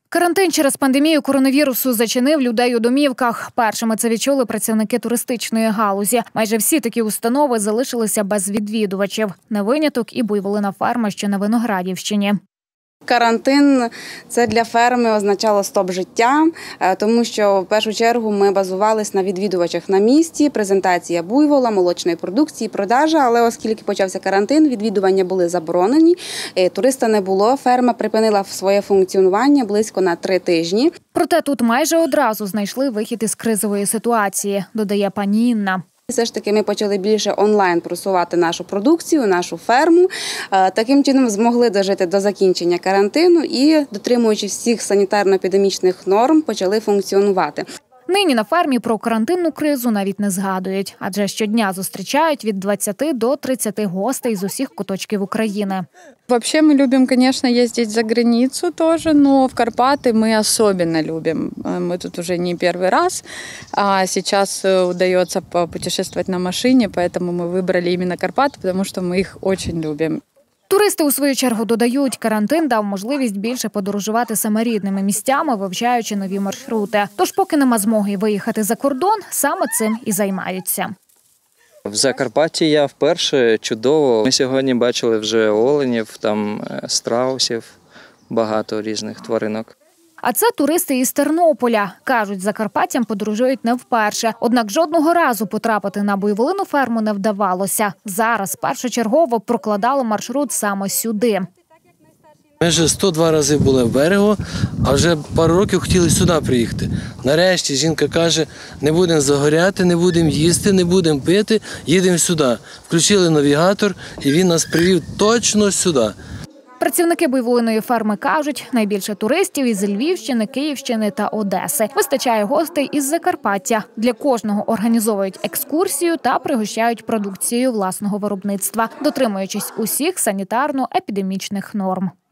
Карантин через пандемію коронавірусу зачинив людей у домівках. Першими це відчули працівники туристичної галузі. Майже всі такі установи залишилися без відвідувачів. Не виняток і буйволина ферма, що на Виноградівщині. Карантин – це для ферми означало стоп життя, тому що в першу чергу ми базувалися на відвідувачах на місці, презентація буйвола, молочної продукції, продажа, але оскільки почався карантин, відвідування були заборонені, туриста не було, ферма припинила своє функціонування близько на 3 тижні. Проте тут майже одразу знайшли вихід із кризової ситуації, додає пані Інна. Все ж таки ми почали більше онлайн просувати нашу продукцію, нашу ферму. Таким чином змогли дожити до закінчення карантину і, дотримуючись всіх санітарно-епідемічних норм, почали функціонувати. Нині на фермі про карантинну кризу навіть не згадують, адже щодня зустрічають від 20 до 30 гостей з усіх куточків України. Вообще мы любим, конечно, ездить за границу тоже, но в Карпаты мы особенно любим. Мы тут уже не первый раз, а сейчас удается попутешествовать на машине, поэтому мы выбрали именно Карпаты, потому что мы их очень любим. Туристи, у свою чергу, додають, карантин дав можливість більше подорожувати саме рідними місцями, вивчаючи нові маршрути. Тож, поки нема змоги виїхати за кордон, саме цим і займаються. В Закарпатті я вперше, чудово. Ми сьогодні бачили вже оленів, там страусів, багато різних тваринок. А це туристи із Тернополя. Кажуть, Закарпаттям подорожують не вперше. Однак жодного разу потрапити на буйволину ферму не вдавалося. Зараз першочергово прокладали маршрут саме сюди. Ми вже 102 рази були в берегу, а вже пару років хотіли сюди приїхати. Нарешті жінка каже, не будемо загоряти, не будемо їсти, не будемо пити, їдемо сюди. Включили навігатор і він нас привів точно сюди. Працівники буйволиної ферми кажуть, найбільше туристів із Львівщини, Київщини та Одеси. Вистачає гостей із Закарпаття. Для кожного організовують екскурсію та пригощають продукцією власного виробництва, дотримуючись усіх санітарно-епідемічних норм.